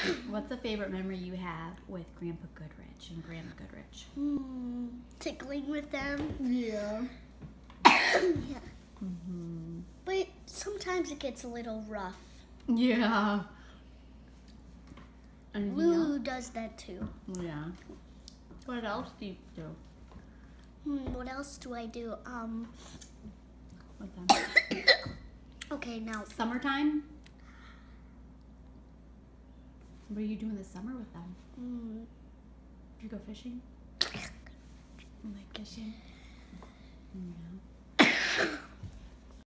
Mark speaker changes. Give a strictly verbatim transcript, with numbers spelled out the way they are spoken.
Speaker 1: What's a favorite memory you have with Grandpa Goodrich and Grandma Goodrich?
Speaker 2: Hmm, tickling with them.
Speaker 1: Yeah.
Speaker 2: Yeah.
Speaker 1: Mm-hmm.
Speaker 2: But sometimes it gets a little rough.
Speaker 1: Yeah. Anything
Speaker 2: Lulu
Speaker 1: else?
Speaker 2: does that too.
Speaker 1: Yeah. What else do you do
Speaker 2: Hmm, what else do I do? Um.
Speaker 1: with them?
Speaker 2: Okay, now.
Speaker 1: Summertime? What do you do in the summer with them?
Speaker 2: Hmm.
Speaker 1: Do you go fishing? Like fishing? Yeah.